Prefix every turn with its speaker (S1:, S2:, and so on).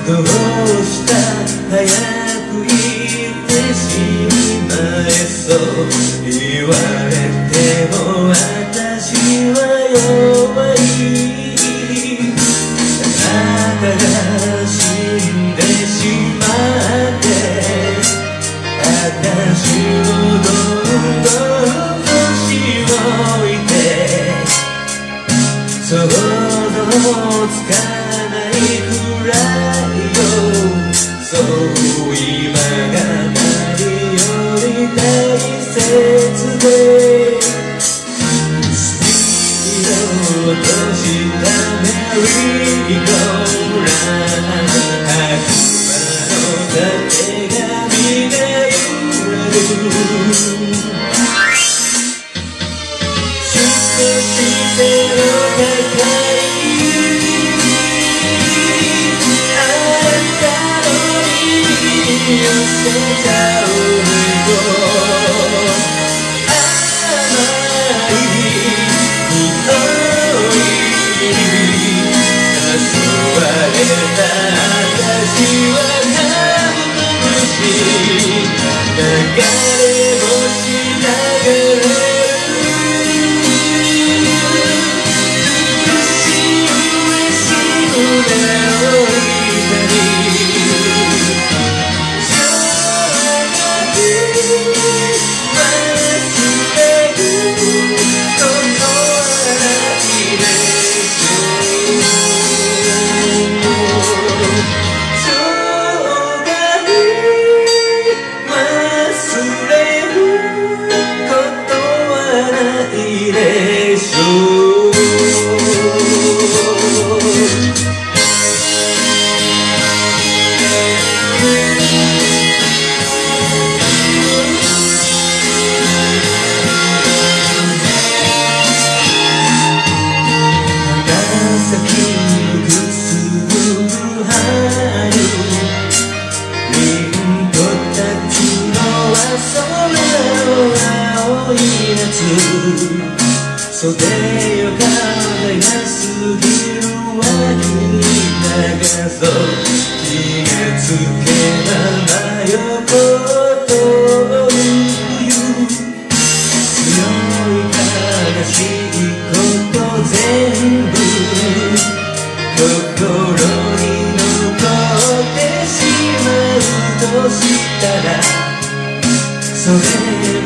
S1: どうした早く言ってしまえそう言われても私は弱いあなたが死んでしまって私をどんどん年老いて想像つかないくらいよそう今が何より大切でスピード落としたメリーゴーラン悪魔のたてがみが揺れる少し背の高いあなたの身に寄せちゃう流れ星流れる嬉しい胸を痛み将来忘れることはないでしょ袖よ輝すぎる脇に流そう気がつけば真横という強い悲しいこと全部心に残ってしまうとしたらそれ